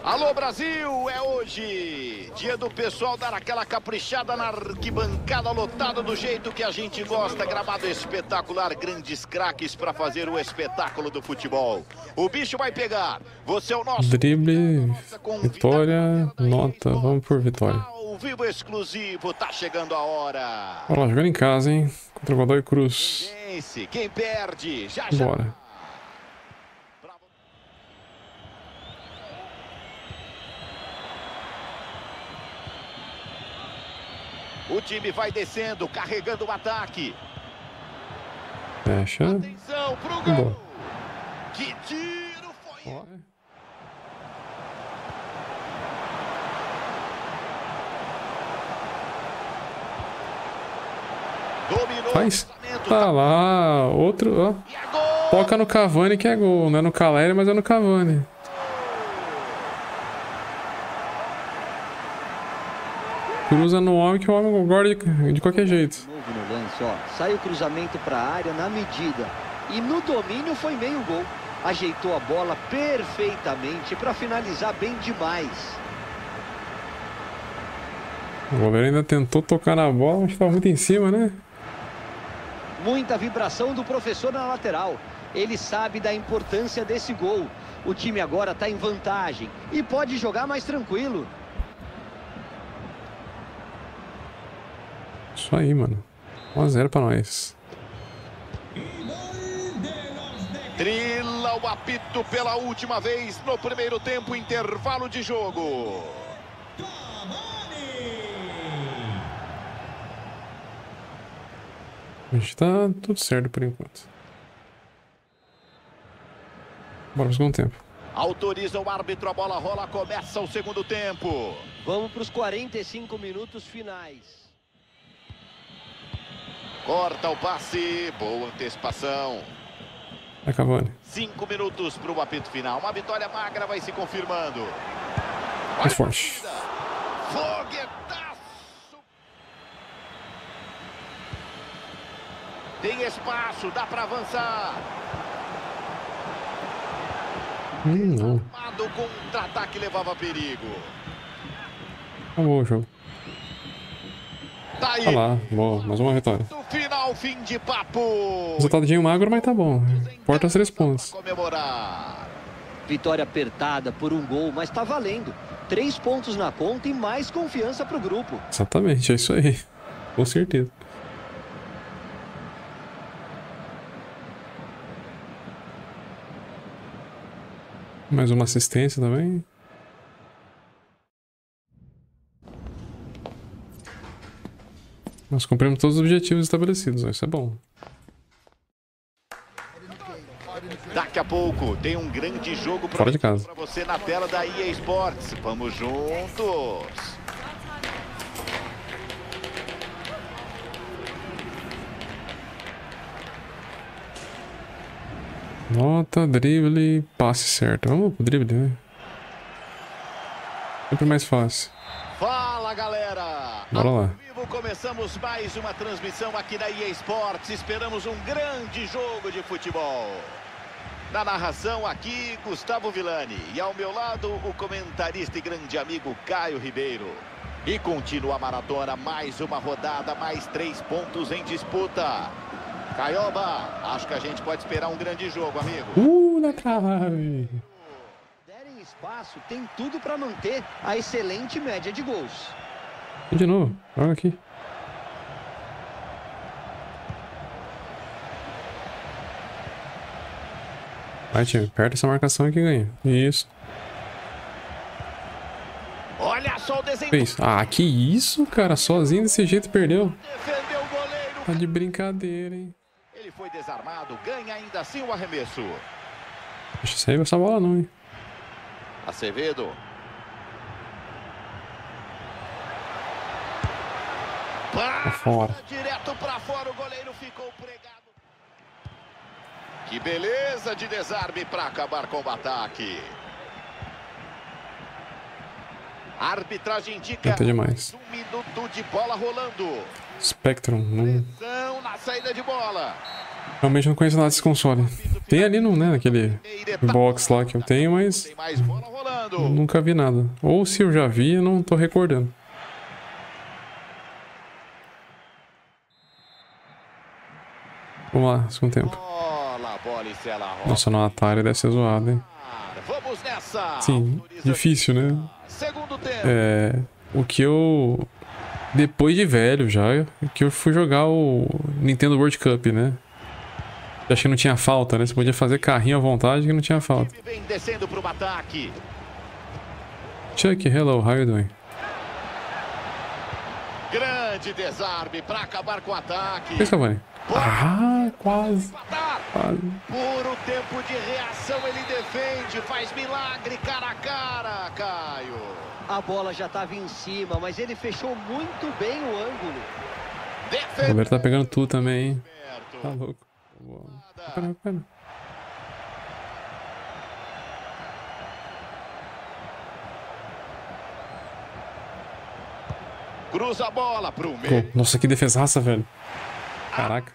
Alô Brasil, é hoje, dia do pessoal dar aquela caprichada na arquibancada lotada do jeito que a gente gosta, gramado espetacular, grandes craques para fazer o espetáculo do futebol. O bicho vai pegar, você é o nosso... Drible, vitória, nota, vamos por vitória. Ao vivo exclusivo, tá chegando a hora. Olha lá, jogando em casa, hein, contra o Godoy Cruz. Quem perde, já. Bora. O time vai descendo, carregando o ataque. Fecha. Atenção pro gol. Boa. Que tiro foi? Dominou. Faz. Tá lá, outro, ó. Toca no Cavani que é gol. Não é no Caleri, mas é no Cavani. Cruza no homem que o homem guarda de qualquer jeito. Novo no lance, ó. Sai o cruzamento para a área na medida. E no domínio foi meio gol. Ajeitou a bola perfeitamente para finalizar bem demais. O goleiro ainda tentou tocar na bola, mas estava muito em cima, né? Muita vibração do professor na lateral. Ele sabe da importância desse gol. O time agora está em vantagem e pode jogar mais tranquilo. Isso aí, mano. 1-0 pra nós. Trila o apito pela última vez no primeiro tempo, intervalo de jogo. A gente tá tudo certo por enquanto. Bora pro segundo tempo. Autoriza o árbitro, a bola rola, começa o segundo tempo. Vamos para os 45 minutos finais. Corta o passe, boa antecipação. Vai, Cavani. 5 minutos para o apito final. Uma vitória magra vai se confirmando. Mais forte. Foguetaço. Tem espaço, dá para avançar. Não. Armado, contra-ataque levava perigo. Acabou o jogo. Tá aí. Olha lá, boa, mais uma vitória. No final, fim de papo. Resultadinho magro, mas tá bom. Importa os 3 pontos. Comemorar. Vitória apertada por um gol, mas tá valendo. 3 pontos na conta e mais confiança pro grupo. Exatamente, é isso aí. Com certeza. Mais uma assistência também. Nós cumprimos todos os objetivos estabelecidos, isso é bom. Daqui a pouco tem um grande jogo Fora de casa. para você na tela da EA Sports. Vamos juntos. Nota, drible, passe certo. Vamos pro drible, né? Sempre mais fácil. Fala, galera! Bora lá. Ao vivo, começamos mais uma transmissão aqui na EA Sports. Esperamos um grande jogo de futebol. Na narração aqui, Gustavo Villani. E ao meu lado, o comentarista e grande amigo Caio Ribeiro. E continua a maratona, mais uma rodada, mais 3 pontos em disputa. Caioba, acho que a gente pode esperar um grande jogo, amigo. Na trave! Derem espaço, tem tudo para manter a excelente média de gols. E de novo, joga aqui. Vai, time, aperta essa marcação aqui e ganha. Isso. Olha só o desenho. Fez. Ah, que isso, cara. Sozinho desse jeito perdeu. Defendeu o goleiro. Tá de brincadeira, hein. Ele foi desarmado, ganha ainda assim o arremesso. Deixa sair essa bola não, hein. Acevedo. Tá fora. Direto pra fora, o goleiro ficou pregado. Que beleza de desarme para acabar com o ataque. A arbitragem indica Tenta demais. 1 minuto de bola rolando. Spectrum, não. Pressão na saída de bola. Realmente não conheço nada desse console. Tem ali no, né, naquele box lá que eu tenho, mas nunca vi nada. Ou se eu já vi, eu não tô recordando. Vamos lá, segundo tempo. Nossa, no Atari deve ser zoado, hein? Sim, difícil, né? É, o que eu... Depois de velho já, que eu fui jogar o Nintendo World Cup, né? Acho que não tinha falta, né? Você podia fazer carrinho à vontade que não tinha falta. Chuck, hello, how you doing? Grande desarme para acabar com o ataque. Esse Cavani. Ah, quase. Puro tempo de reação, ele defende, faz milagre cara a cara, Caio. A bola já estava em cima, mas ele fechou muito bem o ângulo. O Roberto tá pegando tudo também, hein? Tá louco. Recupera. Cruza a bola pro meio. Nossa, que defesaça, velho. Caraca.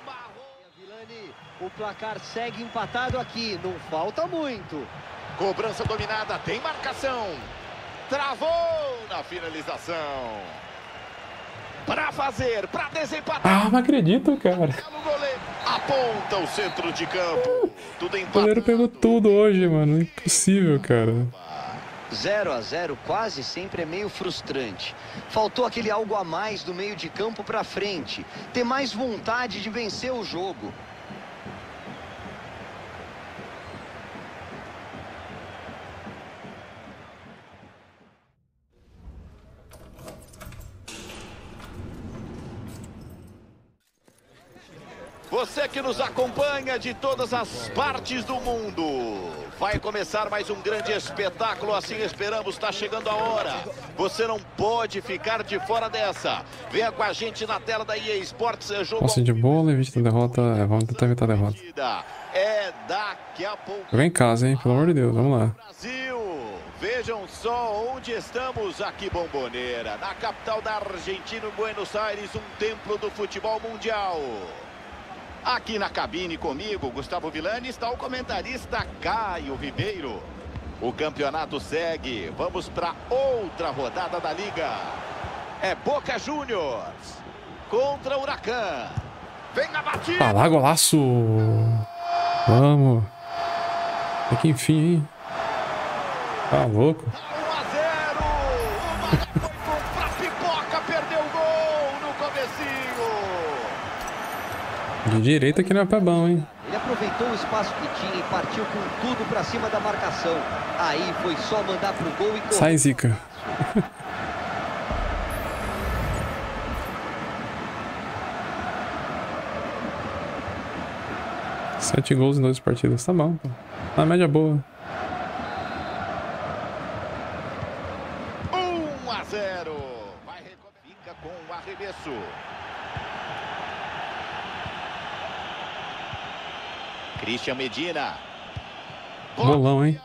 O placar segue empatado aqui, não falta muito. Cobrança dominada, tem marcação. Travou na finalização. Para fazer, para desempatar. Ah, não acredito, cara. Aponta o centro de campo. Tudo empatado. O goleiro pegou tudo hoje, mano. Impossível, cara. 0 a 0 quase sempre é meio frustrante. Faltou aquele algo a mais do meio de campo para frente. Ter mais vontade de vencer o jogo. Você que nos acompanha de todas as partes do mundo. Vai começar mais um grande espetáculo, assim esperamos, está chegando a hora. Você não pode ficar de fora dessa. Venha com a gente na tela da EA Sports. Posse de bola, evita a derrota. Vamos tentar evitar a derrota. É daqui a pouco. Jogar em casa, hein? Pelo amor de Deus, vamos lá. Brasil, vejam só onde estamos aqui, Bomboneira. Na capital da Argentina, Buenos Aires, um templo do futebol mundial. Aqui na cabine comigo, Gustavo Villani, está o comentarista Caio Ribeiro. O campeonato segue. Vamos para outra rodada da Liga. É Boca Juniors contra Huracan. Vem a batida. Ah lá, golaço. Vamos. É que enfim, hein? Tá louco. 1 a 0. Pra Pipoca, perdeu o gol no comecinho. De direita que não é pra bom, hein? Ele aproveitou o espaço que tinha e partiu com tudo pra cima da marcação. Aí foi só mandar pro gol e correr. Sai, Zica. Sete gols em 2 partidas. Tá bom, pô. Uma média boa. 1 a 0. Fica com o arremesso. Christian Medina. Bolão, hein?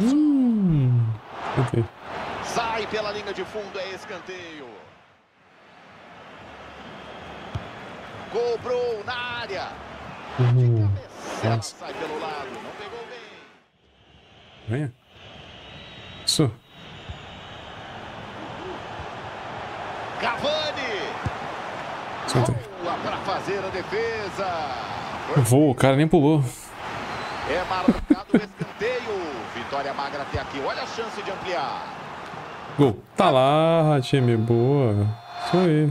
Okay. Sai pela linha de fundo, é escanteio. Cobrou na área. Sai pelo lado, não pegou bem. Venha. Isso. Cavani. Boa para fazer a defesa. Voou, o cara nem pulou. É marcado o escanteio. Vitória magra até aqui. Olha a chance de ampliar. Gol. Tá lá, time. Boa. Isso aí.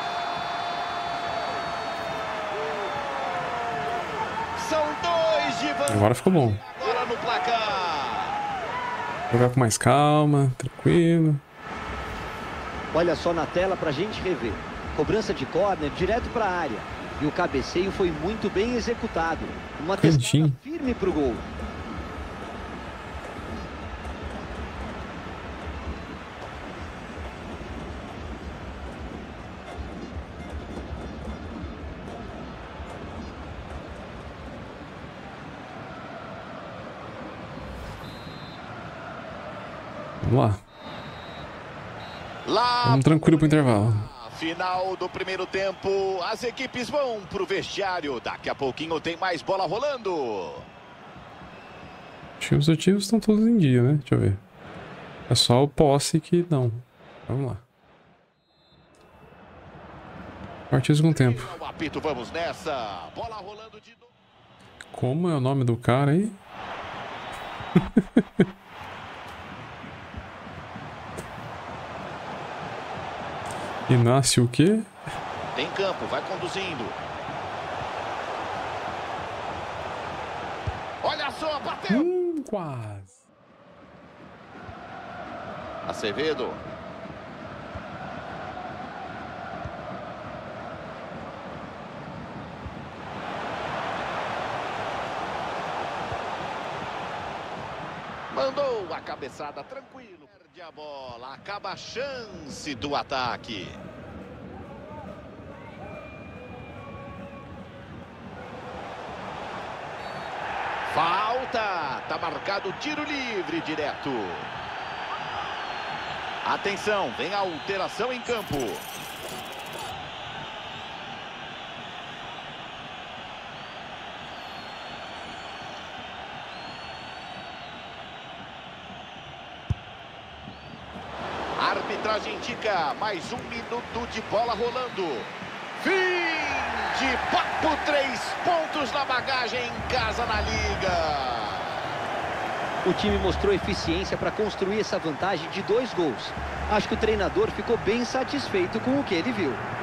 São 2 de vantagem. Agora ficou bom. Agora no placar. Jogar com mais calma, tranquilo. Olha só na tela pra gente rever. Cobrança de córner direto pra área. E o cabeceio foi muito bem executado. Uma testada firme pro gol. Vamos lá. Vamos tranquilo pro intervalo. Final do primeiro tempo, as equipes vão pro vestiário. Daqui a pouquinho tem mais bola rolando. Acho que os ativos estão todos em dia, né? Deixa eu ver. É só o posse que não. Vamos lá. Partidos com tempo. Vamos nessa. Bola rolando de novo. Como é o nome do cara aí? Inácio o quê? Tem campo, vai conduzindo. Olha só, bateu. Quase. Acevedo. Mandou a cabeçada tranquilo. Perde a bola, acaba a chance do ataque. Falta, tá marcado tiro livre direto. Atenção, vem a alteração em campo. A arbitragem indica mais 1 minuto de bola rolando. Fim de papo, 3 pontos na bagagem em casa na Liga. O time mostrou eficiência para construir essa vantagem de 2 gols. Acho que o treinador ficou bem satisfeito com o que ele viu.